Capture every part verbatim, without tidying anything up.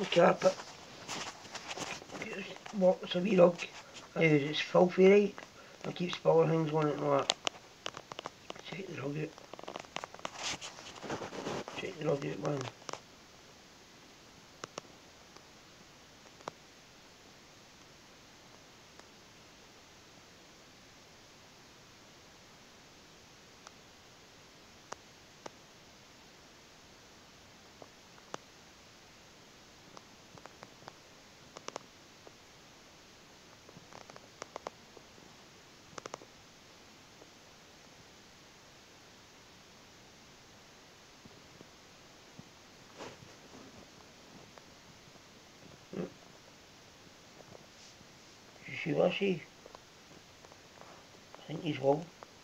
carpet. What, it's a wee rug. I use it's filthy, right? I keep spilling things on it and all that. Check the rug out. Check the rug out, man. You see what I see? I think he's wrong.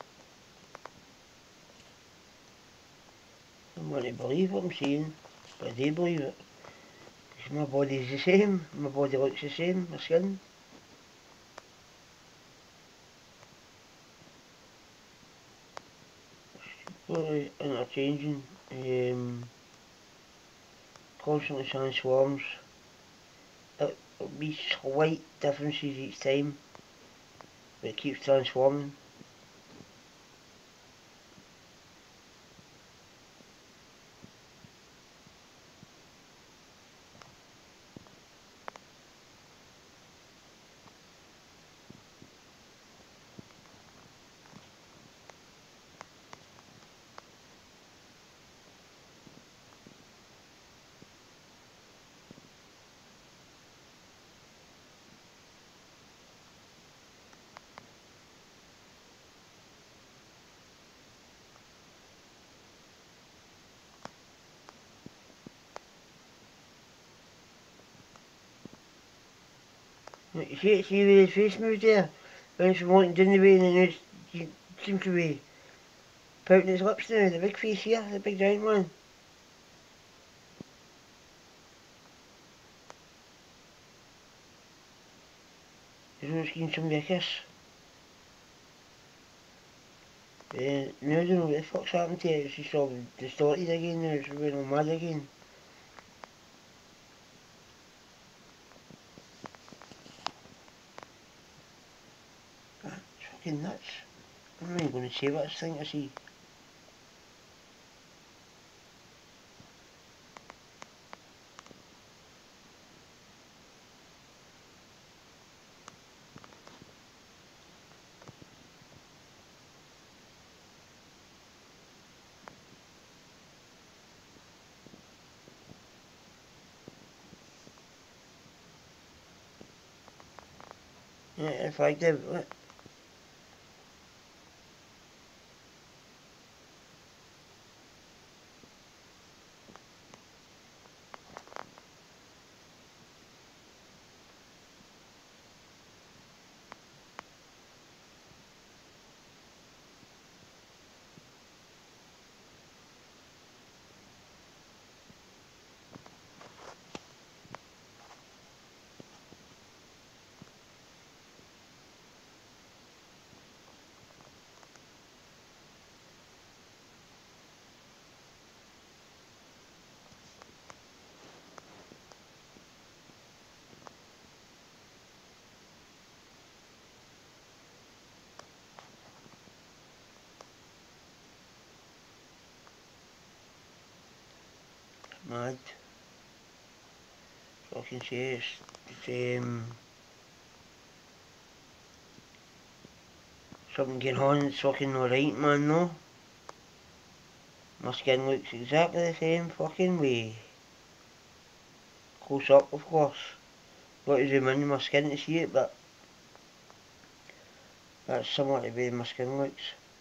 I don't want to believe what I'm seeing, but I do believe it. Because my body's the same, my body looks the same, my skin. Completely interchanging, um, constantly transforms. It, it'll be slight differences each time, but it keeps transforming. You see, see where his face moves there? Went from wanting down the way and then it you seem to be pouting his lips now, the big face here, the big giant one. He's always giving somebody a kiss. Uh, now I don't know what the fuck's happened to it, it's just all distorted again now, it's going all mad again. Ah, it's fucking nuts. I'm not even going to say what this thing I see. Yeah, if I did, what? Mad. Fucking serious. It's, um, something going on, it's fucking alright, man, no? My skin looks exactly the same fucking way. Close up, of course. Got to zoom in my skin to see it, but that's similar to the way my skin looks.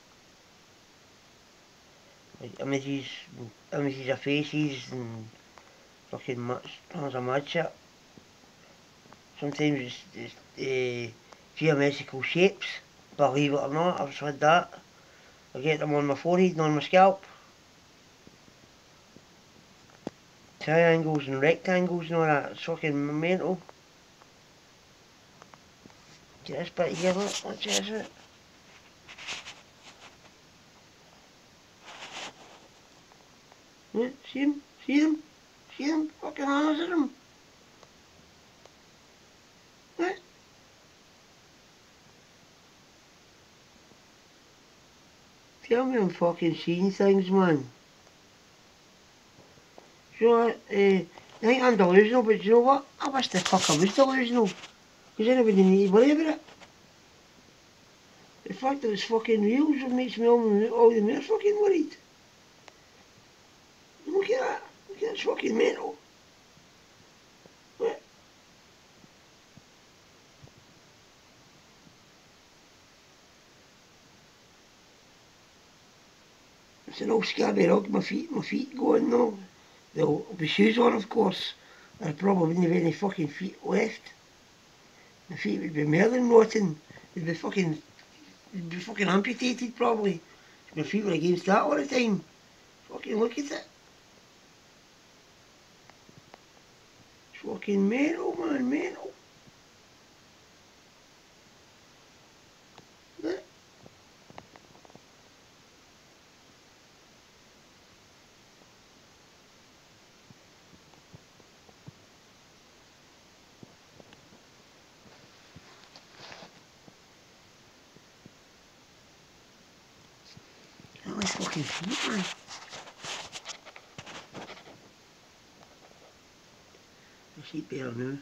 Like images, images of faces and fucking much, tons of mad shit. Sometimes it's, it's uh, geometrical shapes, believe it or not, I've said that. I get them on my forehead and on my scalp. Triangles and rectangles and all that, it's fucking mental. Get this bit here, look, what's this it? Yeah, see them? See them? See them? Fucking hands of them. Tell me I'm fucking seeing things, man. You know what? Uh, I think I'm delusional, but you know what? I wish the fuck I was delusional. Because then I wouldn't need to worry about it. The fact that it's fucking real just makes me all, all the more fucking worried. Look at that. Look at that, it's fucking mental. What? It's an old scabby rug, my feet, my feet going now. There'll be shoes on, of course. I probably wouldn't have any fucking feet left. My feet would be more than rotten. They'd be fucking, they'd be fucking amputated probably. My feet were against that all the time. Fucking look at it. It's fucking mental, man, mental. Look. That was fucking feet, man. I see better now.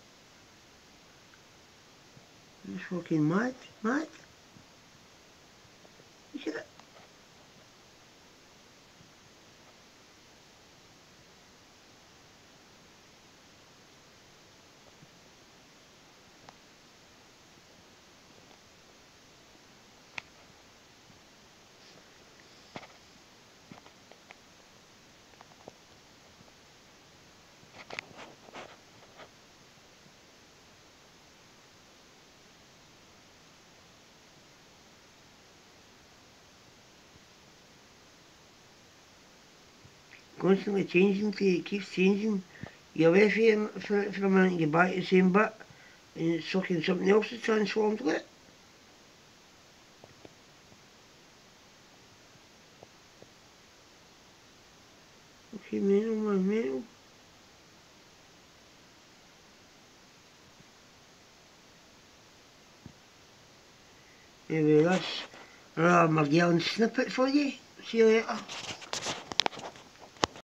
That's fucking mad, mad. Look at it. Constantly changing to it keeps changing. You're away from it for, for a minute and get back to the same bit and it's fucking something else that's transformed to it. Okay, mental, man, mental. Anyway, that's another Magellan snippet for you. See you later.